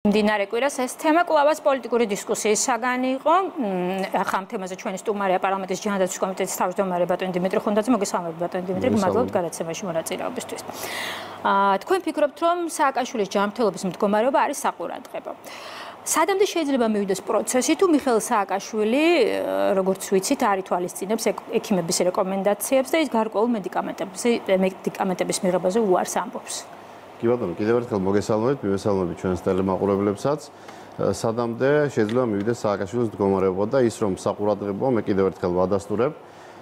მდინარე კვირას ეს თემა კვლავაც პოლიტიკური დისკუსიის საგანი იყო. ახლა ამ თემაზე ჩვენი სტუმარია პარლამენტის ჯანდაცვის კომიტეტის თავმჯდომარე ბატონი დიმიტრი ხუნდაძე. მოგესალმებით ბატონი დიმიტრი, მადლობთ გადაცემაში მონაწილეობისთვის. თქვენ ფიქრობთ, რომ სააკაშვილის ჯანმრთელობის მდგომარეობა არის საყურადღებო. სადამდე შეიძლება მივიდეს პროცესი თუ მიხეილ სააკაშვილი, როგორც ვიცით, არ ითვალისწინებს ექიმების რეკომენდაციებს და ის გარკვეულ მედიკამენტების მიღებაზე უარს ამბობს. კი ბატონო, კიდევ ერთხელ მოგესალმებით, მივესალმებით ჩვენს ტელემაყურებლებსაც. სადამდე შეიძლება მივიდეს სააკაშვილის მდგომარეობა და ის რომ საყურადღებოა, მე კიდევ ერთხელ ვადასტურებ.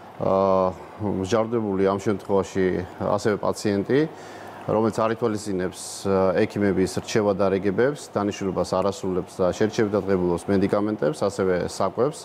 მსჯავრდებული ამ შემთხვევაში ასევე პაციენტი, რომელიც არ ითვალისწინებს ექიმების რჩევა და რეგებებს, დანიშნულებას არ ასრულებს და შერჩევით დადგებულობს მედიკამენტებს, ასევე საკვებს.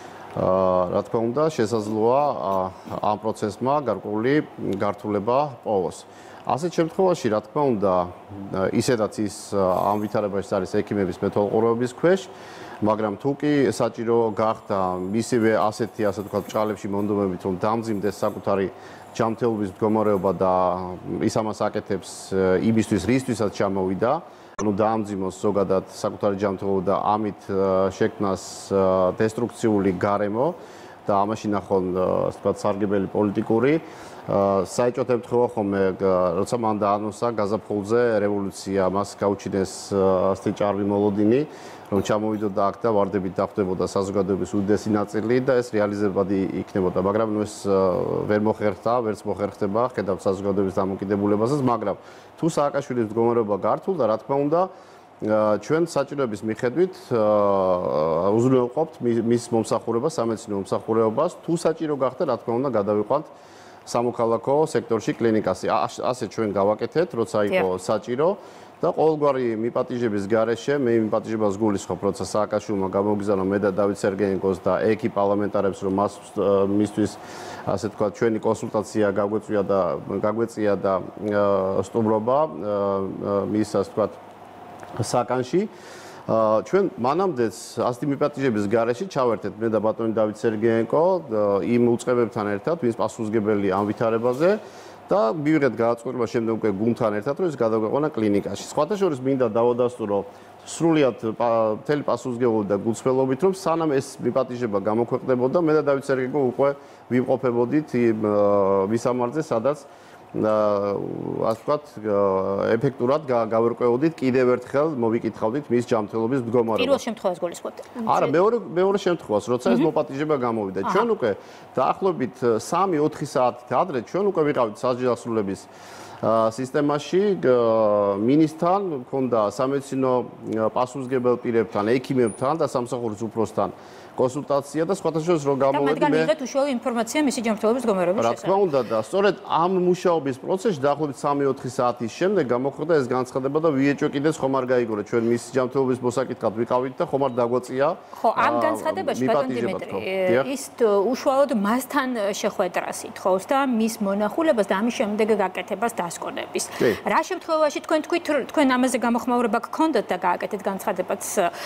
რა თქმა უნდა, შესაძლოა ამ პროცესმა გარკვეული გართულება პოვოს. ასეთ შემთხვევაში, რა თქმა უნდა, ისედაც ის ამ ვითარებაში არის ექიმების მეთვალყურეობის ქვეშ, მაგრამ თუ კი საჭირო გახდა მისივე ასეთი, ასე ვთქვათ, ბრჭყალებში მონდომებით, რომ დამძიმდეს საკუთარი ჯანმრთელობის მდგომარეობა და ის ამას აკეთებს იმისთვის, რისთვისაც ჩამოვიდა, ანუ დაამძიმოს ზოგადად საკუთარი ჯანმრთელობა და ამით შექმნას დესტრუქციული გარემო და ამაში ნახონ, ასე ვთქვათ, სარგებელი პოლიტიკური საეჭვოდ ემთხვევა ხოლმე, როცა მან დაანონსა გაზაფხულზე რევოლუცია, მას გაუჩინეს ასეთი ჭარბი მოლოდინი, რომ ჩამოვიდოდა აქ და ვარდებით დახვდებოდა საზოგადოების უდიდესი ნაწილი და ეს რეალიზებადი იქნებოდა, მაგრამ ეს ვერ მოხერხდა, ვერც მოხერხდება, ხედავთ საზოგადოების დამოკიდებულებასაც, მაგრამ თუ სააკაშვილის მდგომარეობა გართულდა, რა თქმა უნდა, ჩვენ საჭიროების მიხედვით უზრუნველყოფთ მის მომსახურებას, სამედიცინო მომსახურებას, თუ საჭირო გახდა, რა თქმა უნდა, გადავიყვანთ სამოქალაქო სექტორში კლინიკაში. ასე ჩვენ გავაკეთეთ, როცა იყო საჭირო და ყოველგვარი მიპატიჟების გარეშე მე მიპატიჟებას გულისხმობ, როცა სააკაშვილმა გამოგიზარდა მე და დავით სერგეენკოს და ეკი პარლამენტარებს, რომ მისთვის ასე ვთქვათ, ჩვენი კონსულტაცია გაგვეწია და სტუმრობა მის ასე ვთქვათ საკანში. ჩვენ მანამდეც ასეთი მიპატიჟების გარეშე ჩავერთეთ მე და ბატონი დავით სერგეენკო იმ უწყებებთან ერთად, ვინც პასუხისმგებელი ამ ვითარებაზე და მივიღეთ გადაწყვეტილება შემდეგ უკვე გუნდთან ერთად, რომ ის გადაგვეყვანა კლინიკაში. სხვათა შორის მინდა დავადასტურო სრულიად მთელი პასუხისმგებლობით და გულწრფელობით, რომ სანამ ეს მიპატიჟება გამოქვეყნდებოდა, მე და დავით სერგეენკო უკვე ვიმყოფებოდით მისამართზე, სადაც ასე ვთქვათ, ეფექტურად გავერკვევოდით, კიდევ ერთხელ მოვიკითხავდით მის ჯანმრთელობის მდგომარეობას. პირველ შემთხვევას გულისხმობთ. არა, მეორე შემთხვევას, როცა ეს მოპატიჟება გამოვიდა. ჩვენ უკვე დაახლოებით 3-4 საათით ადრე ჩვენ უკვე ვიყავით სასჯელსრულების სისტემაში, მინისთან, მქონდა სამედიცინო პასუხისმგებელ პირებთან, ექიმებთან და სამსახურის უფროსთან კონსულტაცია და სხვათა შორის რომ გამოვედი მე. და მათგან მიღეთ უშუალო ინფორმაცია მისი ჯანმრთელობის მდგომარეობის შესახებ. რა თქმა უნდა და სწორედ ამ მუშაობის პროცესში დაახლოებით 3-4 საათის შემდეგ გამოხდა ეს განცხადება და ვიეჭვე კიდეც ხომ არ გაიგო რა ჩვენ მისი ჯანმრთელობის მოსაკითხად ვიყავით და ხომ არ დაგვაწია. ხო, ამ განცხადებაში ბატონ დიმიტრი ის უშუალოდ მასთან შეხვედრას ითხოვს და მის მონახულებას და ამის შემდეგ გაკეთებას დასკვნების. რა შემთხვევაში თქვენ თქვით თქვენ ამაზე გამოხმაურება გქონდათ და გააკეთეთ განცხადებაც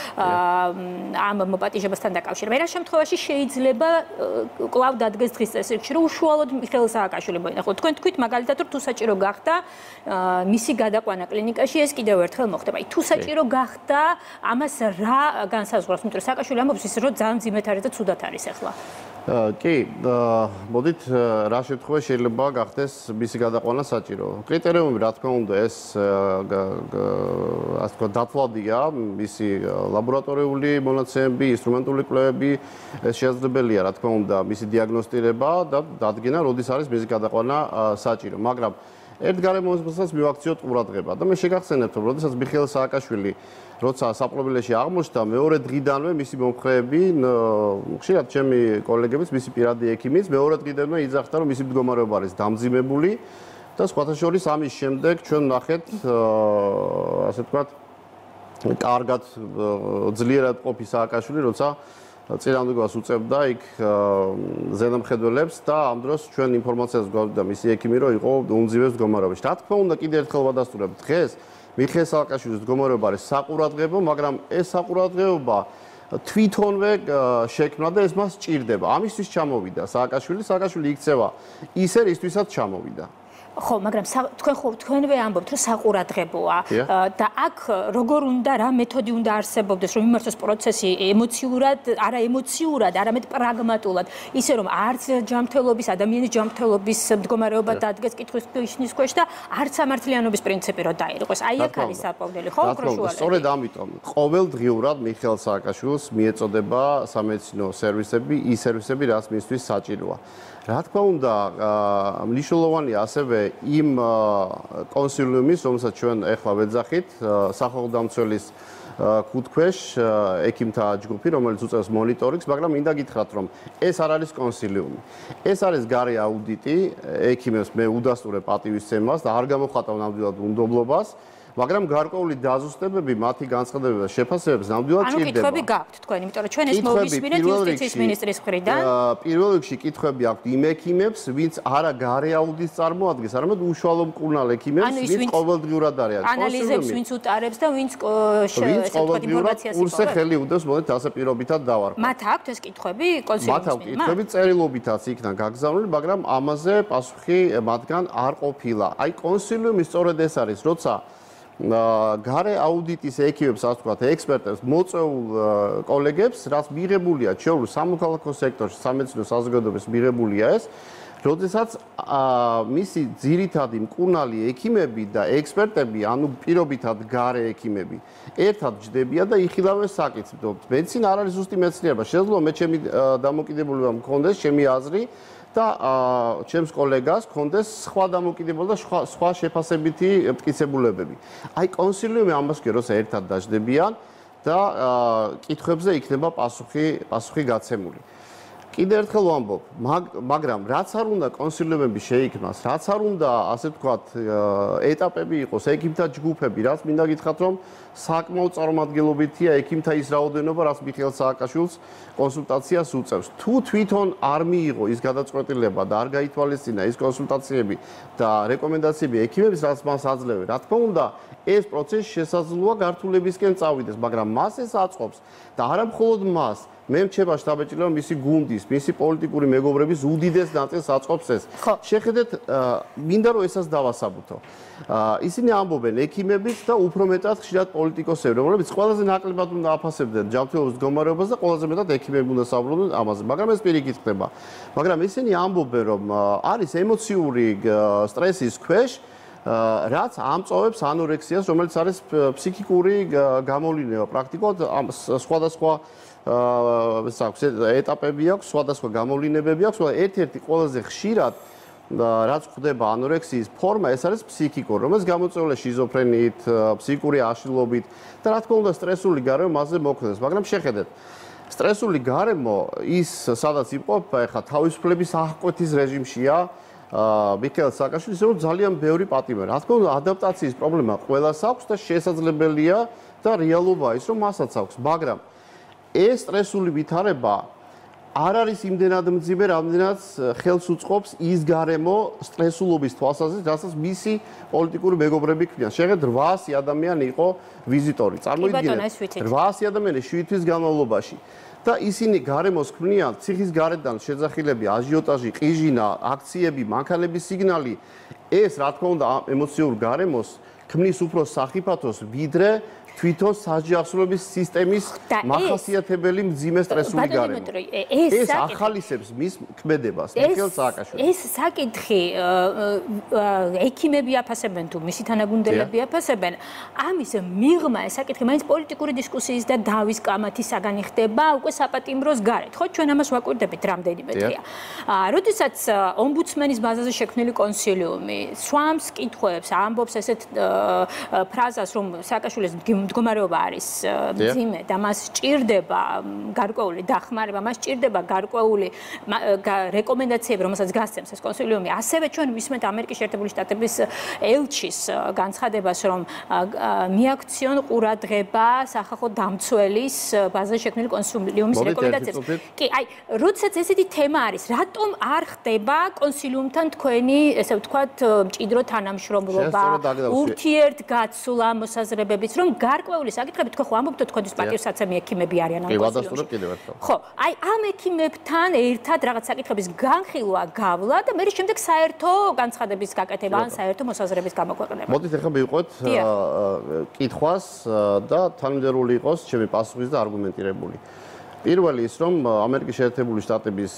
ამ მოპატიჟებასთან დაკავშირებით. რა შემთხვევაში შეიძლება კვლავ დადგეს დღის წესრიგში, რომ უშუალოდ მიხეილ სააკაშვილი მოინახულოთ. თქვენ თქვით მაგალითად, რომ თუ საჭირო გახდა მისი გადაყვანა კლინიკაში, ეს კიდევ ერთხელ მოხდება. თუ საჭირო გახდა, ამას რა განსაზღვრავს? იმიტომ რომ სააკაშვილი ამბობს ის, რომ ძალიან ძიმეთ არის და ცუდად არის ახლა. კი, მოდით რა შემთხვევაში შეიძლება გახდეს მისი გადაყვანა საჭირო. კრიტერიუმები, რა თქმა უნდა, ეს ასე ვთქვათ, დათვალადია, მისი ლაბორატორიული მონაცემები, ინსტრუმენტული კვლევები, ეს შესაძლებელია, რა თქმა უნდა, მისი დიაგნოსტირება და დადგენა, როდის არის მისი გადაყვანა საჭირო. მაგრამ ერთ გარემოებასაც მივაქციოთ ყურადღება და მე შეგახსენებთ, რომ როდესაც მიხეილ სააკაშვილი როცა საპრობილეში აღმოჩნდა, მეორე დღიდანვე მისი მომხრეები, ხშირად ჩემი კოლეგებიც, მისი პირადი ექიმიც, მეორე დღიდანვე იძახდა, რომ მისი მდგომარეობა არის დამძიმებული და სხვათა შორის ამის შემდეგ ჩვენ ნახეთ, ასე ვთქვათ, კარგად ძლიერად ყოფი სააკაშვილი, როცა წინამდგომას უწევდა იქ ზედამხედველებს და ამ დროს ჩვენ ინფორმაციას გვაქვს მისი ექიმი, რომ იყო უმძიმეს მდგომარეობაში. რა თქმა უნდა, კიდევ ერთხელ ვადასტურებ დღეს მიხეილ სააკაშვილის მდგომარეობა არის საყურადღებო, მაგრამ ეს საყურადღებობა თვითონვე შექმნა და ეს მას სჭირდება. ამისთვის ჩამოვიდა სააკაშვილი იქცევა ისე, რისთვისაც ჩამოვიდა. ხო, მაგრამ თქვენვე ამბობთ, რომ საყურადღებოა და აქ როგორ უნდა რა მეთოდი უნდა არსებობდეს, რომ იმართოს პროცესი ემოციურად, არა ემოციურად, არამედ პრაგმატულად, ისე რომ არც ჯანმრთელობის, ადამიანის ჯანმრთელობის მდგომარეობა დადგეს კითხვის ქვეშ და არც სამართლიანობის პრინციპი რო დაირღვეს. აი აქ არის საფუძველი, ხო, პროშუალები. სწორედ ამიტომ ყოველდღიურად მიხეილ სააკაშვილს მიეწოდება სამედიცინო სერვისები, ის სერვისები, რაც მისთვის საჭიროა. რა თქმა უნდა, მნიშვნელოვანია ასევე იმ კონსილიუმის, რომელსაც ჩვენ ახლა ვეძახით, სახელმწიფოს კუთქვეშ ექიმთა ჯგუფი, რომელიც უწევს მონიტორინგს, მაგრამ მინდა გითხრათ, რომ ეს არ არის კონსილიუმი. ეს არის გარე აუდიტი, ექიმებს მე უდასტურებ პატივისცემას და არ გამოხატავ ნამდვილად უნდობლობას. მაგრამ გარკვეული დაზუსტებები მათი განცხადებების შეფასებებს ნამდვილად ჭირდება. ანუ კითხვები გაქვთ თქვენ, იმიტომ რომ ჩვენ ეს მოვისმინეთ იუსტიციის მინისტრის მხრიდან. პირველ რიგში კითხვები აქვთ იმ ექიმებს, ვინც არა გარე აუდიტს წარმოადგენს, არამედ უშუალო მკურნალ ექიმებს, ვინც ყოველდღიურად არის. ანალიზებს ვინც უტარებს და ვინც ესე ვთქვათ ინფორმაციას იპოვებს. კურსზე ხელი უდევს, მოდით ასე პირობითად დავარქვა. მათ აქვთ ეს კითხვები კონსილიუმის მათ აქვთ კითხვები წერილობითაც იქნა გაგზავნილი, მაგრამ ამაზე პასუხი მათგან არ ყოფილა. აი კონსილიუმი სწორედ ეს არის, როცა გარე აუდიტის ექიმებს, ასე ვთქვათ, ექსპერტებს, მოწვეულ კოლეგებს, რაც მიღებულია ჩვეულის სამოქალაქო სექტორში, სამედიცინო საზოგადოების მიღებულია ეს, როდესაც მისი ძირითადი მკურნალი ექიმები და ექსპერტები, ანუ პირობითად გარე ექიმები, ერთად ჯდებიან და იხილავენ საკითხს. მედიცინა არ არის ზუსტი მეცნიერება. შესაძლოა მე ჩემი დამოკიდებულება მქონდეს, ჩემი აზრი და ჩემს კოლეგას კონდეს სხვა დამოკიდებულება და სხვა შეფასებითი მტკიცებულებები. აი კონსილიუმი ამას კი როცა ერთად დაждდებიან და კითხვებზე იქნება პასუხი გაცემული. კიდე ერთხელ ვამბობ, მაგრამ რაც არ უნდა კონსილიუმები შეიქმნას, რაც არ უნდა ასე ვთქვათ ეტაპები იყოს, ექიმთა ჯგუფები, რაც მინდა გითხრათ, რომ საკმაოდ წარმომადგენლობითია ექიმთა ის რაოდენობა, რაც მიხეილ სააკაშვილს კონსულტაციას უწევს. თუ თვითონ არ მიიღო ის გადაწყვეტილება და არ გაითვალისწინა ის კონსულტაციები და რეკომენდაციები ექიმების, რაც მას აძლევენ, რა თქმა უნდა, ეს პროცესი შესაძლოა გართულებისკენ წავიდეს, მაგრამ მას ეს აწყობს და არა მხოლოდ მას, მე მრჩება შტაბ-ჭირება მისი გუნდის, მისი პოლიტიკური მეგობრების უდიდეს ნაწილს აწყობს ეს. შეხედეთ, მინდა რომ ესაც დავასაბუთო. ისინი ამბობენ ექიმებიც და უფრო მეტად ხშირად პოლიტიკოსები, რომლებიც ყველაზე ნაკლებად უნდა აფასებდნენ ჯანმრთელობის მდგომარეობას და ყველაზე მეტად ექიმები უნდა საუბრობდნენ ამაზე, მაგრამ ეს პირიქით ხდება. მაგრამ ისინი ამბობენ, რომ არის ემოციური სტრესის ქვეშ, რაც ამწოვებს ანორექსიას, რომელიც არის ფსიქიკური გამოვლენა პრაქტიკულად სხვადასხვა ეტაპები აქვს, სხვადასხვა გამოვლენებები აქვს, მაგრამ ერთ-ერთი ყველაზე ხშირად რაც ხდება ანორექსიის ფორმა, ეს არის ფსიქიკური, რომელიც გამოწვეულია შიზოფრენიით, ფსიქიკური აშლილობით და რა თქმა უნდა სტრესული გარემო მასზე მოქმედებს, მაგრამ შეხედეთ სტრესული გარემო ის სადაც იმყოფება, ეხლა თავისუფლების აღკვეთის რეჟიმშია მიხეილ სააკაშვილის, რომ ძალიან ბევრი პატიმრია. რა თქმა უნდა ადაპტაციის პრობლემა ყველას აქვს და შესაძლებელია და რეალობაა ის, რომ მასაც აქვს, მაგრამ ეს სტრესული ვითარება არ არის იმდენად მძიმე, რამდენად ხელს უწყობს ის გარემო სტრესულობის თვალსაზრისით, რასაც მისი პოლიტიკური მეგობრები ქმნიან. შეხედეთ 800 ადამიანი იყო ვიზიტორი. წარმოიდგინეთ 800 ადამიანი 7 თვის განმავლობაში. და ისინი გარემოს ქმნიან, ციხის გარედან შეძახილები, აჟიოტაჟი, ყიჟინა, აქციები, მანქანების სიგნალი. ეს რა თქმა უნდა ემოციურ გარემოს ქმნის უფრო სახიფათოს, ვიდრე თვითონ საჯავრების სისტემის მახასიათებელი მძიმე სტრესული გარემო. ეს ახალისებს მის ქმედებას, მიხეილ სააკაშვილს. ეს საკითხი ექიმები აფასებენ თუ მისი თანაგუნდელები აფასებენ. ამის მიღმა ეს საკითხი მაინც პოლიტიკური დისკუსიის და დავის კამათის საგანი ხდება უკვე საპატიმროს გარეთ. ხო, ჩვენ ამას ვაკვირდებით რამდენიმე დღეა. როდესაც ომბუდსმენის ბაზაზე შექმნილი კონსილიუმი სვამს კითხვებს, ამბობს ესეთ ფრაზას, რომ სააკაშვილის მდგომარეობა არის მძიმე და მას სჭირდება გარკვეული დახმარება, მას სჭირდება გარკვეული რეკომენდაციები, რომელსაც გასცემს ეს კონსილიუმი. ასევე ჩვენ ვისმენთ ამერიკის შეერთებული შტატების ელჩის განცხადებას, რომ მიაქციონ ყურადღება სახალხო დამცველის ბაზაზე შექმნილი კონსილიუმის რეკომენდაციებს. კი, აი, როდესაც ესეთი თემა არის, რატომ არ ხდება კონსილიუმთან თქვენი, ესე ვთქვათ, მჭიდრო თანამშრომლობა, ურთიერთგაცვლა მოსაზრებებით, რომ გარკვეული საკითხები თქვენ ხო ამბობთ თქვენთვის პატივსაცემი ექიმები არიან ამ კონსილიუმში. ხო, აი ამ ექიმებთან ერთად რაღაც საკითხების განხილვა, გავლა და მე შემდეგ საერთო განცხადების გაკეთება ან საერთო მოსაზრების გამოქვეყნება. მოდით ახლა მივყვეთ კითხვას და თანმიმდევრული იყოს ჩემი პასუხის და არგუმენტირებული. პირველი ის რომ ამერიკის შეერთებული შტატების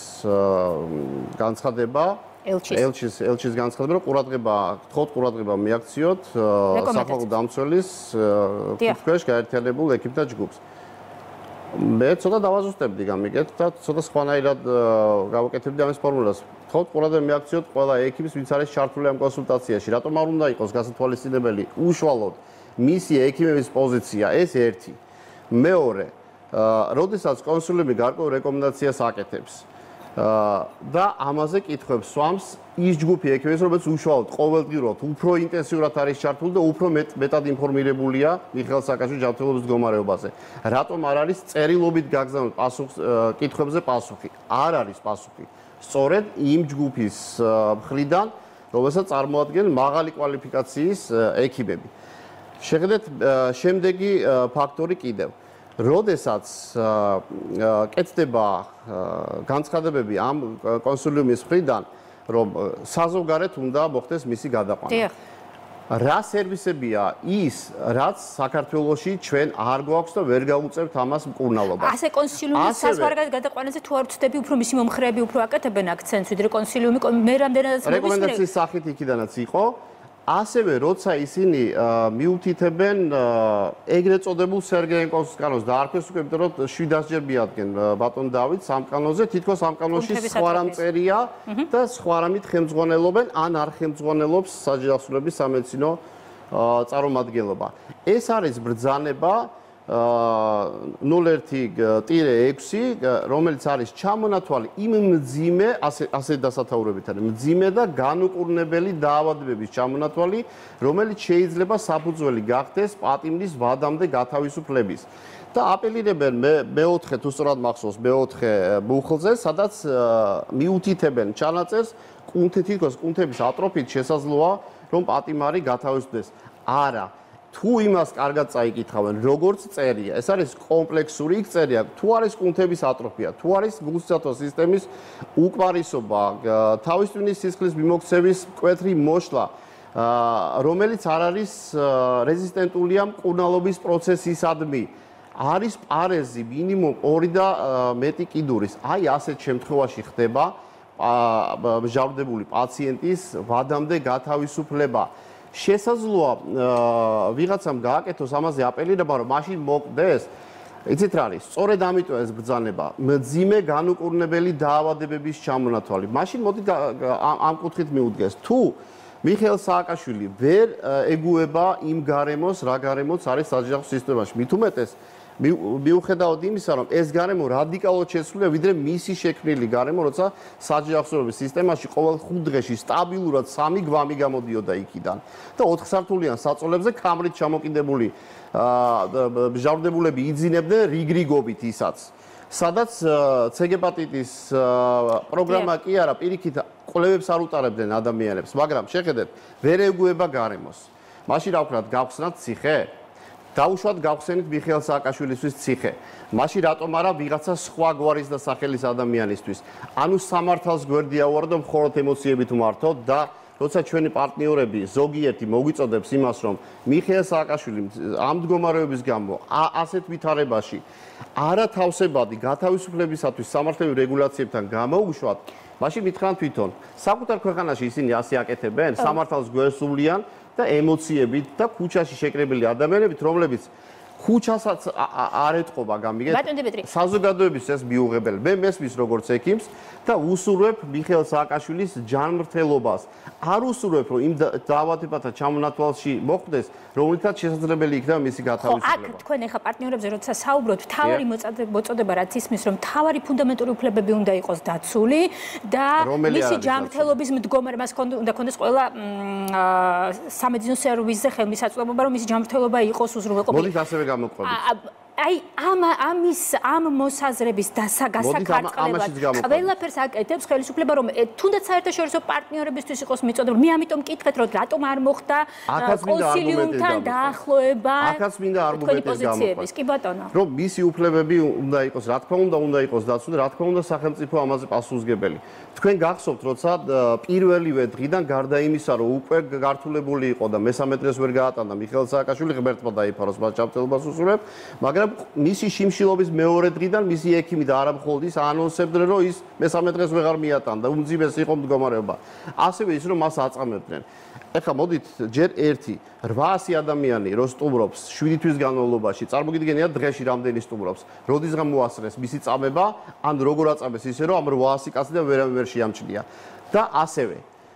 განცხადება ელჩის განცხადება რომ ყურადღება მიაქციოთ სახალხო დამცველის ქუჩქვეშ გაერთიანებულ ექიმთა ჯგუფს. მე ცოტა დავაზუსტებდი გამიგეთ და ცოტა სხვანაირად გავაკეთებდი ამის ფორმულას. თქო ყურადღება მიაქციოთ ყველა ექიმს ვინც არის ჩართული ამ კონსულტაციაში. რატომ არ უნდა იყოს გასათვალისწინებელი უშუალოდ მისი ექიმების პოზიცია ეს ერთი. მეორე როდესაც კონსულიუმი გარკვეულ რეკომენდაციას აკეთებს და ამაზე კითხვებს swams ის ჯგუფი ექიმების რომელიც უშუალოდ ყოველდღიურად უფრო ინტენსიურად არის ჩართული და უფრო მეტად ინფორმირებულია მიხეილ სააკაშვილის ჯანმრთელობის მდგომარეობაზე. რატომ არ არის წერილობით გაგზავნილ კითხვებზე პასუხი? არ არის პასუხი. სწორედ იმ ჯგუფის მხრიდან, რომელსაც წარმოადგენენ მაღალი კვალიფიკაციის ექიმები. შეხედეთ შემდეგი ფაქტორი კიდევ. როდესაც კეთდება განცხადებები ამ კონსულიუმის მხრიდან, რომ საზღვარგარეთ უნდა მოხდეს მისი გადაყვანა. რა სერვისებია ის, რაც საქართველოში ჩვენ არ გვაქვს და ვერ გავუწევთ ამას მკურნალობას. ასე კონსულიუმის საზღვარგარეთ გადაყვანაზე თუ არ ვწდები, უფრო მისი მომხრეები უფრო აკეთებენ აქცენტს, ვიდრე კონსულიუმი მე რამდენადაც რეკომენდაციის სახით იქიდანაც იყო. ასევე როცა ისინი მიუთითებენ ეგრეთ წოდებულ სერგეენკოს კანონს დაარქვეს უკვე იმიტომ რომ 700 ჯერ მიადგენ ბატონ დავით სამ კანონზე თითქოს ამ კანონში სხვა რამ წერია და სხვა რამით ხელმძღვანელობენ ან არ ხელმძღვანელობს საჯარისმლების სამედიცინო წარმომადგენლობა. ეს არის ბრძანება 01-6, რომელიც არის ჩამონათვალი იმ მძიმე, ასე დასათაურებით არის, მძიმე და განუკურნებელი დაავადებების ჩამონათვალი, რომელიც შეიძლება საფუძველი გახდეს პატიმრის ვადამდე გათავისუფლების. და აპელირებენ მე-4 თუ სწორად მახსოვს, მე-4 ბუხლზე, სადაც მიუთითებენ ჩანაწერს, თითქოს კუნთების ატროფით შესაძლოა, რომ პატიმარი გათავისუფლდეს. არა. თუ იმას კარგად წაიკითხავენ, როგორც წერია, ეს არის კომპლექსური, იქ წერია, თუ არის კუნთების ატროფია, თუ არის გულსათო სისტემის უკმარისობა, თავის ტვინის სისხლის მიმოქცევის მკვეთრი მოშლა, რომელიც არ არის რეზისტენტულია მკურნალობის პროცესისადმი, არის პარეზი მინიმუმ 2 და მეტი კიდურის. აი ასეთ შემთხვევაში ხდება მჟავრდებული პაციენტის ვადამდე გათავისუფლება. შესაძლოა ვიღაცამ გააკეთოს ამაზე აპელირება, რომ მაშინ მოკვდეს. იცით რა არის? სწორედ ამიტომ ეს ბრძანება, მძიმე განუკურნებელი დაავადებების ჩამონათვალი. მაშინ მოდი ამ კუთხით მიუდგეს. თუ მიხეილ სააკაშვილი ვერ ეგუება იმ გარემოს, რა გარემოც არის საჯარისმლო სისტემაში. მით უმეტეს მიუხედავად იმისა, რომ ეს გარემო რადიკალურად შეცვლილია, ვიდრე მისი შექმნილი გარემო, როცა საჯარისმლოების სისტემაში ყოველ 5 დღეში სტაბილურად 3 გვამი გამოდიოდა იქიდან და 4 სართულიან საწოლებზე კამრით ჩამოკიდებული მჟავრდებულები იძინებდნენ რიგრიგობით ისაც. სადაც ცეგეპატიტის პროგრამა კი არა, პირიქით კვლევებს არ უტარებდნენ ადამიანებს, მაგრამ შეხედეთ, ვერ ეგუება გარემოს. მაშინ რა ვქნათ, გავხსნათ ციხე? დაუშვათ გავხსენით მიხეილ სააკაშვილისთვის ციხე. მაშინ რატომ არა ვიღაცა სხვა გვარის და სახელის ადამიანისთვის? ანუ სამართალს გვერდი ავუარო და მხოლოდ ემოციებით ვმართოთ და როცა ჩვენი პარტნიორები ზოგიერთი მოგვიწოდებს იმას, რომ მიხეილ სააკაშვილი ამ მდგომარეობის გამო ასეთ ვითარებაში არათავსებადი გათავისუფლებისათვის სამართლებრივ რეგულაციებთან გამოუშვათ, მაშინ მითხრან თვითონ, საკუთარ ქვეყანაში ისინი ასე აკეთებენ, სამართალს გვერდსულიან და ემოციებით და ქუჩაში შეკრებილი ადამიანებით, რომლებიც ქუჩასაც არ ეთყობა, გამიგეთ? საზოგადოების ეს მიუღებელი. მე მესმის როგორც ექიმს და უსურვებ მიხეილ სააკაშვილის ჯანმრთელობას. არ უსურვებ, რომ იმ დაავადებათა ჩამონათვალში მოხდეს, რომლითაც შესაძლებელი იქნება მისი გათავისუფლება. აქ თქვენ ახლა პარტნიორებზე როცა საუბრობთ, თავარი მოწოდება რაც ისმის, რომ თავარი ფუნდამენტური უფლებები უნდა იყოს დაცული და მისი ჯანმრთელობის მდგომარეობა უნდა ქონდეს ყველა სამედიცინო სერვისზე ხელმისაწვდომობა, რომ მისი ჯანმრთელობა იყოს უზრუნველყოფილი. მოდით ასევე გამოყვებით. აი ამ მოსაზრების დასაგასაკარწყლებლად ყველაფერს აკეთებს ხელისუფლება, რომ თუნდაც საერთაშორისო პარტნიორებისთვის იყოს მიწოდებული. მე ამიტომ მკითხეთ, რომ რატომ არ მოხდა კონსილიუმთან დაახლოება თქვენი პოზიციების. კი ბატონო. რომ მისი უფლებები უნდა იყოს, რა თქმა უნდა იყოს დაცული, რა თქმა უნდა სახელმწიფო ამაზე პასუხისმგებელი. თქვენ გახსოვთ, როცა პირველივე დღიდან გარდა იმისა, რომ უკვე გართულებული იყო და მესამე დღეს ვერ გაატანდა მიხეილ სააკაშვილი, ღმერთმა დაიფაროს მას ჯანმრთელობას უსურვებ, მაგრამ მისი შიმშილობის მეორე დღიდან მისი ექიმი და არა მხოლოდ ის აანონსებდნენ, რომ ის მესამე დღეს ვეღარ მიატანდა, უმძიმესი იყო მდგომარეობა. ასევე ის, რომ მას აწამებდნენ. ეხლა მოდით ჯერ 800 ადამიანი რო სტუმრობს 7 თვის განმავლობაში, წარმოგიდგენიათ დღეში რამდენი სტუმრობს, როდისღა მოასწრეს მისი წამება, ან როგორ აწამეს ისე, რომ ამ 800 კაციდან ვერავინ ვერ შეამჩნია. და ასევე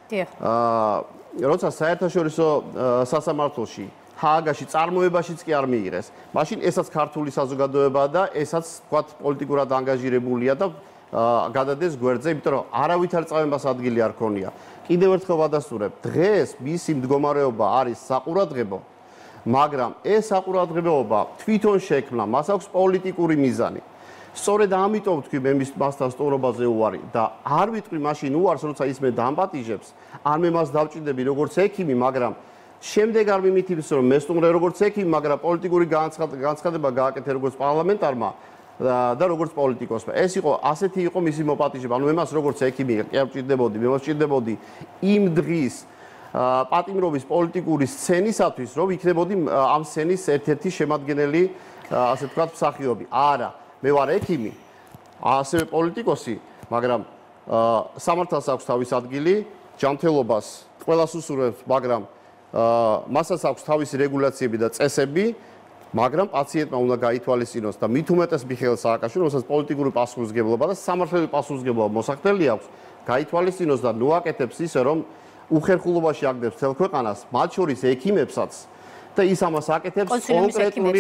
როცა საერთაშორისო სასამართლოში ჰააგაში წარმოებაშიც კი არ მიიღეს. მაშინ ესაც ქართული საზოგადოებაა და ესაც თქვათ პოლიტიკურად ანგაჟირებულია და გადადეს გვერდზე, იმიტომ რომ არავითარ წამებას ადგილი არ ქონია. კიდევ ერთხელ ვადასტურებ, დღეს მისი მდგომარეობა არის საყურადღებო, მაგრამ ეს საყურადღებოება თვითონ შექმნა, მას აქვს პოლიტიკური მიზანი. სწორედ ამიტომ თქვი მე მასთან სტუმრობაზე უარი და არ ვიტყვი მაშინ უარს, როცა ის მე დამპატიჟებს, ან მე მას დავჭიდები როგორც ექიმი, მაგრამ შემდეგ არ მიმითებს, რომ მე სტუმრე როგორც ექიმი, მაგრამ პოლიტიკური განცხადება გააკეთე როგორც პარლამენტარმა და როგორც პოლიტიკოსმა. ეს იყო ასეთი იყო მისი მოპატიჟება. ანუ მე მას როგორც ექიმი კი არ ვჭირდებოდი, მე მას ვჭირდებოდი იმ დღის პატიმრობის პოლიტიკური სცენისათვის, რომ იქნებოდი ამ სცენის ერთ-ერთი შემადგენელი, ასე ვთქვათ, მსახიობი. არა, მე ვარ ექიმი, ასევე პოლიტიკოსი, მაგრამ სამართალს აქვს თავის ადგილი, ჯანმრთელობას ყველას უსურვებს, მაგრამ მასაც აქვს თავისი რეგულაციები და წესები, მაგრამ პაციენტმა უნდა გაითვალისწინოს და მით უმეტეს მიხეილ სააკაშვილს, რომელსაც პოლიტიკური პასუხისმგებლობა და სამართლიანი პასუხისმგებლობა მოსახდელი აქვს, გაითვალისწინოს და ნუაკეთებს ისე, რომ უხერხულობაში აგდებს მთელ ქვეყანას, მათ შორის ექიმებსაც და ის ამას აკეთებს კონკრეტული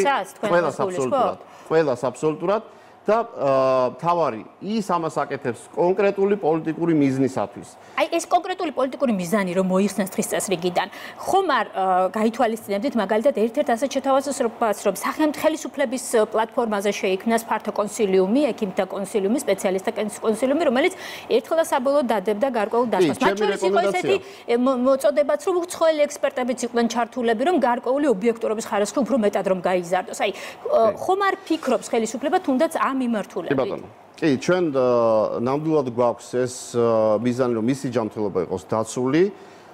ყველას აბსოლუტურად და თავარი ის ამას აკეთებს კონკრეტული პოლიტიკური მიზნისათვის. აი ეს კონკრეტული პოლიტიკური მიზანი რომ მოიხსნას დღის წესრიგიდან, ხომ არ გაითვალისწინებდით მაგალითად ერთ-ერთ ასეთ შეთავაზებას, რომ სახელმწიფოების პლატფორმაზე შეიქმნას ფართო კონსილიუმი, ექიმთა კონსილიუმი, სპეციალისტთა კონსილიუმი, რომელიც ერთხელ და საბოლოოდ დადებდა გარკვეულ დაშლას. მათ შორის იყო ესეთი მოწოდებაც, რომ უცხოელი ექსპერტებიც იყვნენ ჩართულები, რომ გარკვეული ობიექტურობის ხარისხი უფრო მეტად რომ გაიზარდოს. აი ხომ არ ფიქრობს ხელისუფლება თუნდაც მიმართულებით. კი ბატონო. კი, ჩვენ ნამდვილად გვაქვს ეს მიზანი, რომ მისი ჯანმრთელობა იყოს დაცული.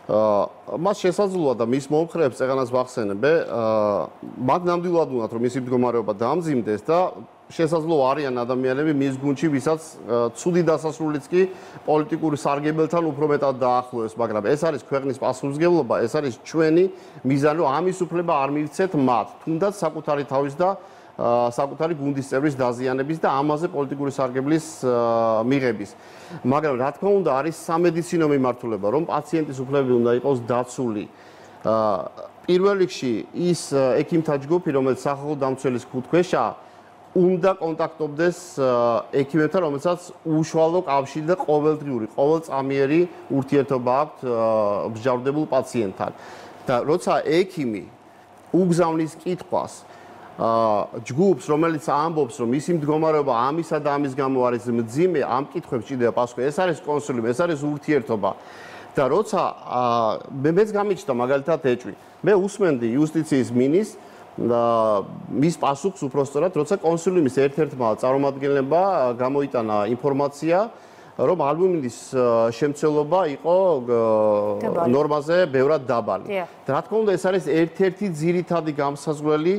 მას შესაძლოა და მის მომხრეებს წეღანას ვახსენებე, მათ ნამდვილად უნდათ, რომ მისი მდგომარეობა დაამძიმდეს და შესაძლოა არიან ადამიანები მის გუნდში, ვისაც ცუდი დასასრულიც კი პოლიტიკური სარგებელთან უფრო მეტად დაახლოებს, მაგრამ ეს არის ქვეყნის პასუხისმგებლობა, ეს არის ჩვენი მიზანი, რომ ამის უფლება არ მივცეთ მათ, თუნდაც საკუთარი თავის და საკუთარი გუნდის წევრის დაზიანების და ამაზე პოლიტიკური სარგებლის მიღების. მაგრამ რა თქმა უნდა არის სამედიცინო მიმართულება, რომ პაციენტის უფლებები უნდა იყოს დაცული. პირველ რიგში ის ექიმთა ჯგუფი, რომელიც სახალხო დამცველის ქუთქვეშაა, უნდა კონტაქტობდეს ექიმებთან, რომელსაც უშუალო კავშირი და ყოველდღიური, ყოველწამიერი ურთიერთობა აქვს მსჯავრდებულ პაციენტთან. და როცა ექიმი უგზავნის კითხვას ჯგუფს, რომელიც ამბობს, რომ ისი მდგომარეობა ამისა და ამის გამო არის მძიმე, ამ კითხვებს ჭირდება პასუხი. ეს არის კონსულიუმი, ეს არის ურთიერთობა. და როცა მეც გამიჩნდა მაგალითად ეჭვი. მე უსმენდი იუსტიციის მინისტრს და მის პასუხს უпростоრად, როცა კონსულიუმის ერთ-ერთმა წარმომადგენლებმა გამოიტანა ინფორმაცია, რომ ალბომის შემცველობა იყო ნორმაზე ბევრად დაბალი. და რა თქმა უნდა, ეს არის ერთ-ერთი ძირითადი გამსაზღვრელი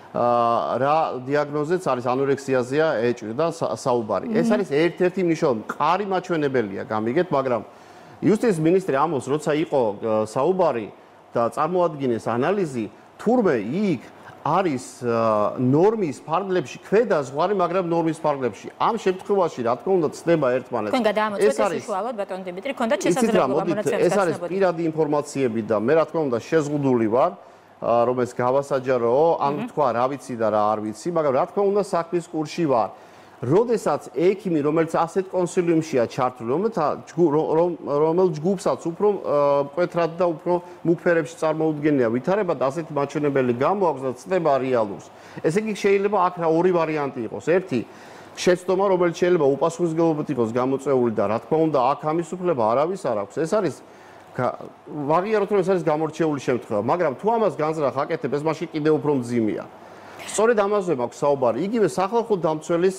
რა დიაგნოზეც არის ანორექსიაზეა ეჭვი და საუბარი. ეს არის ერთ-ერთი მნიშვნელოვანი მყარი მაჩვენებელია გამიგეთ, მაგრამ იუსტიციის მინისტრი ამბობს, როცა იყო საუბარი და წარმოადგინეს ანალიზი, თურმე იქ არის ნორმის ფარგლებში ქვედა ზღვარი, მაგრამ ნორმის ფარგლებში. ამ შემთხვევაში, რა თქმა უნდა, ცდება ერთმანეთს. თქვენ გადაამოწმეთ ეს უშუალოდ ბატონ დიმიტრი, ქონდათ შესაძლებლობა მონაცემის ეს არის პირადი ინფორმაციები და მე რა თქმა უნდა შეზღუდული ვარ. რომელიც გავასაჯაროო, ან თქვა რა ვიცი და რა არ ვიცი, მაგრამ რა თქმა უნდა საქმის კურსში ვარ. როდესაც ექიმი, რომელიც ასეთ კონსილიუმშია ჩართული, რომელ ჯგუფსაც უფრო მკვეთრად და უფრო მუქფერებში წარმოუდგენია ვითარება და ასეთი მაჩვენებელი გამოაქვს და ცდება რეალურს. ესე იგი შეიძლება აქ ორი ვარიანტი იყოს. ერთი შეცდომა, რომელიც შეიძლება უპასუხისმგებლობით იყოს გამოწვეული და რა თქმა უნდა, აქ ამის უფლება არავის არ აქვს. ეს არის ვაღიაროთ, რომ ეს არის გამორჩეული შემთხვევა, მაგრამ თუ ამას განზრახ აკეთებ, ეს მაშინ კიდევ უფრო მძიმეა. სწორედ ამაზე მაქვს საუბარი. იგივე სახალხო დამცველის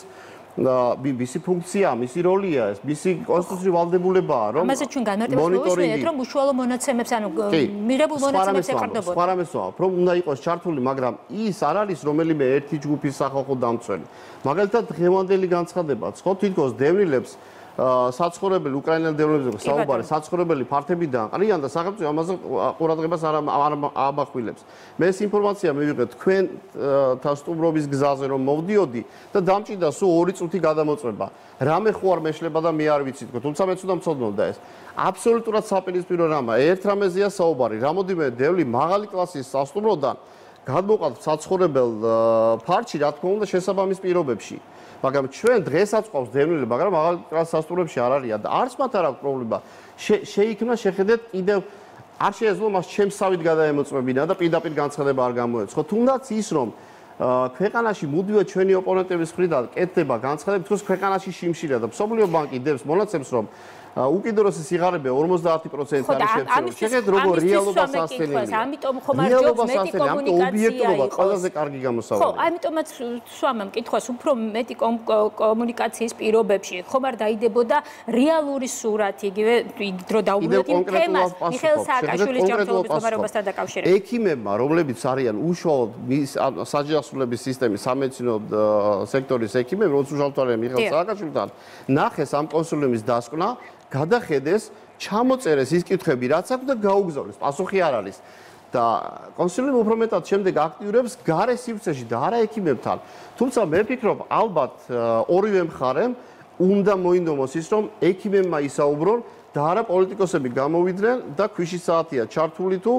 მისი ფუნქცია, მისი როლია ეს, მისი კონსტიტუციური ვალდებულებაა, რომ ამაზე ჩვენ განმარტებთ, რომ უშუალო მონაცემებს, ანუ მიღებულ მონაცემებს ეყრდნობოდა. სხვა რამეს ვამბობ, რომ უნდა იყოს ჩართული, მაგრამ ის არ არის რომელიმე ერთი ჯგუფის სახალხო დამცველი. მაგალითად, დღევანდელი განცხადება, ხო, თითქოს დევნილებს საცხოვრებელი უკრაინელ დევნილებზე საუბარი საცხოვრებელი ფართებიდან ყრიან და სახელმწიფო ამაზე ყურადღებას არ ამახვილებს. მე ეს ინფორმაცია მივიღეთ თქვენ სტუმრობის გზაზე რომ მოვდიოდი და დამჭირდა სულ 2 წუთი გადამოწმება. რამე ხო არ მეშლება და მე არ ვიცი თქო, თუმცა მეც უნდა მცოდნოდა ეს. აბსოლუტურად საპირისპირო რამაა. ერთ რამეზეა საუბარი, რამოდიმე დევნილი მაღალი კლასის სასტუმროდან გადმოყავთ საცხოვრებელ ფარჩი, რა თქმა უნდა, შესაბამის პირობებში. მაგრამ ჩვენ დღესაც ყავს დევნილები, მაგრამ მაღალი კლასის სასტუმროებში არ არიან და არც მათ არ აქვს პრობლემა. შეიქმნა შეხედეთ კიდევ არ შეეძლო მას ჩემსავით გადაემოწმებინა და პირდაპირ განცხადება არ გამოეცხო. თუნდაც ის რომ ქვეყანაში მუდმივად ჩვენი ოპონენტების მხრიდან კეთდება განცხადები, თქოს ქვეყანაში შიმშილია და მსოფლიო ბანკი დებს მონაცემს რომ უკიდურესი სიღარიბე 50% არის შეცდომა. შეხედეთ როგორ რეალობას ასწენილია. ამიტომ ხომ არ ჯობს მეტი კომუნიკაცია იყოს. ყველაზე კარგი გამოსავალია. ხო, ამიტომაც სვამამ კითხვას უფრო მეტი კომუნიკაციის პირობებში ხომ არ დაიდებოდა რეალური სურათი, იგივე დრო დაუბრუნდეთ იმ თემას მიხეილ სააკაშვილის ჯანმრთელობის მდგომარეობასთან დაკავშირებით. ექიმებმა, რომლებიც არიან უშუალოდ საჯარისულების სისტემის სამედიცინო სექტორის ექიმები, როგორც უშუალოდ მიხეილ სააკაშვილთან, ნახეს ამ კონსულიუმის დასკვნა გადახედეს, ჩამოწერეს ის კითხვები, რაც აქვს და გაუგზავნეს. პასუხი არ არის. და კონსულიუმი უფრო მეტად შემდეგ აქტიურებს გარე სივრცეში და არა ექიმებთან. თუმცა მე ვფიქრობ, ალბათ ორივე მხარემ უნდა მოინდომოს ის, რომ ექიმებმა ისაუბრონ და არა პოლიტიკოსები გამოვიდნენ და ქვიშის საათია ჩართული თუ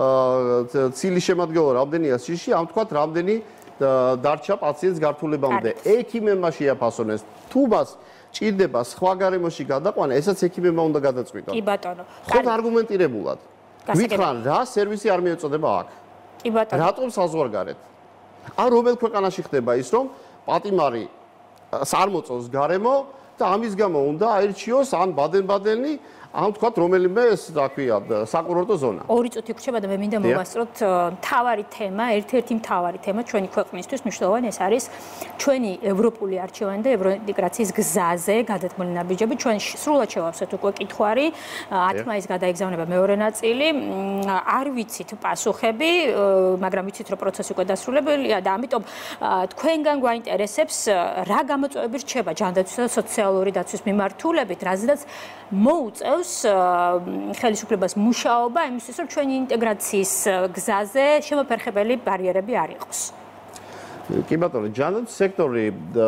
ცილი შემადგენლობა რამდენია სიში, ამ თქვათ რამდენი დარჩა პაციენტს გართულებამდე. ექიმებმა შეაფასონ ეს. თუ მას ჭირდება სხვა გარემოში გადაყვანა, ესაც ექიმებმა უნდა გადაწყვიტონ. კი ბატონო. ხოთ არგუმენტირებულად. გითხრან რა სერვისი არ მიეწოდება აქ? კი ბატონო. რატომ საზღვარგარეთ? ან რომელ ქვეყანაში ხდება ის, რომ პატიმარი არ მოწონს გარემო და ამის გამო უნდა აირჩიოს ან ბადენ-ბადენი, ან თქვათ რომელიმე ეს რა ქვია საკურორტო ზონა. 2 წუთი გრჩება და მე მინდა მოვასწროთ მთავარი თემა, ერთ-ერთი მთავარი თემა ჩვენი ქვეყნისთვის მნიშვნელოვანი ეს არის ჩვენი ევროპული არჩევანი და ევროინტეგრაციის გზაზე გადადგმული ნაბიჯები. ჩვენ სრულად შევავსეთ უკვე კითხვარი, 10 მაისს გადაიგზავნება მეორე ნაწილი. არ ვიცით პასუხები, მაგრამ ვიცით რომ პროცესი უკვე დასრულებულია და ამიტომ თქვენგან გვაინტერესებს რა გამოწვევები რჩება ჯანდაცვის და სოციალური დაცვის მიმართულებით, რაზედაც მოუწევს ხელისუფლებას მუშაობა იმისთვის, რომ ჩვენი ინტეგრაციის გზაზე შემოფერხებელი ბარიერები არ იყოს. კი ბატონო, ჯანდაცვის სექტორი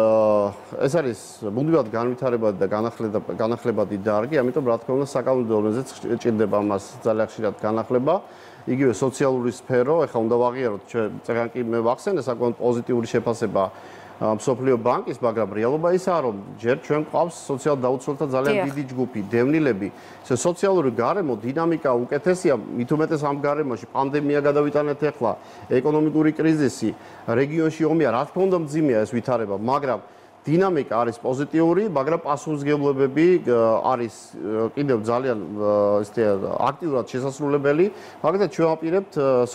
ეს არის მუდმივად განვითარებადი და განახლებადი დარგი, ამიტომ რა თქმა უნდა საკანონმდებლო დონეზეც ჭირდება მას ძალიან ხშირად განახლება. იგივე სოციალური სფერო, ეხლა უნდა ვაღიაროთ, წეგან კი მე ვახსენე საკმაოდ პოზიტიური შეფასება მსოფლიო ბანკის, მაგრამ რეალობა ისაა, რომ ჯერ ჩვენ გვყავს სოციალ დაუცველთა ძალიან დიდი ჯგუფი, დევნილები. ეს სოციალური გარემო დინამიკა უკეთესია, მით უმეტეს ამ გარემოში პანდემია გადავიტანეთ ახლა, ეკონომიკური კრიზისი, რეგიონში ომია, რა თქმა უნდა მძიმეა ეს ვითარება, მაგრამ დინამიკა არის პოზიტიური, მაგრამ პასუხისმგებლობები არის კიდევ ძალიან აქტიურად შესაძლებელი. მაგალითად, ჩვენ ვაპირებთ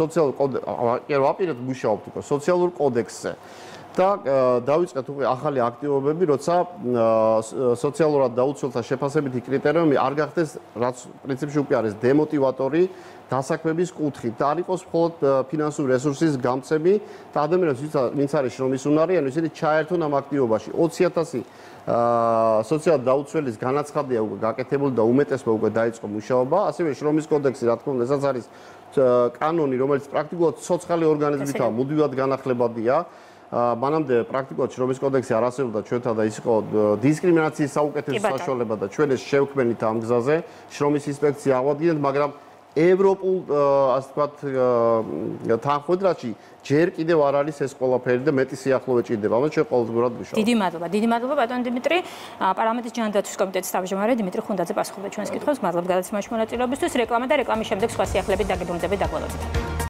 სოციალურ კოდექსზე. და დავიწყეთ უკვე ახალი აქტივობები, როცა სოციალურად დაუცველთა შეფასებითი კრიტერიუმი არ გახდეს, რაც პრინციპში უკვე არის დემოტივატორი დასაქმების კუთხით და არ იყოს მხოლოდ ფინანსური რესურსის გამწები და ადამიანებს, ვინც არის შრომის უნარიანი, ისინი ჩაერთონ ამ აქტივობაში. 20,000 სოციალურად დაუცველის განაცხადია უკვე გაკეთებული და უმეტესმა უკვე დაიწყო მუშაობა. ასევე შრომის კოდექსი, რა თქმა უნდა, ესაც არის კანონი, რომელიც პრაქტიკულად ცოცხალი ორგანიზმითაა, მუდმივად განახლებადია. მანამდე პრაქტიკულად შრომის კოდექსი არ არსებობდა ჩვენთან და ის იყო დისკრიმინაციის საუკეთესო საშუალება და ჩვენ ეს შევქმნით ამ გზაზე. შრომის ინსპექცია აღვადგინეთ, მაგრამ ევროპულ ასე ვთქვათ თანხმდროში ჯერ კიდევ არ არის ეს ყველაფერი და მეტი სიახლოვე ჭირდება. ამას ჩვენ ყოველდღურად ვიშალოთ. დიდი მადლობა ბატონ დიმიტრი. პარლამენტის ჯანდაცვის კომიტეტის თავმჯდომარე დიმიტრი ხუნდაძე პასუხობდა ჩვენს კითხვებს. მადლობა გადაცემაში მონაწილეობისთვის. რეკლამა და რეკლამის შემდეგ სხვა სიახლეებით დაგებრუნდებით დაგვალოებით.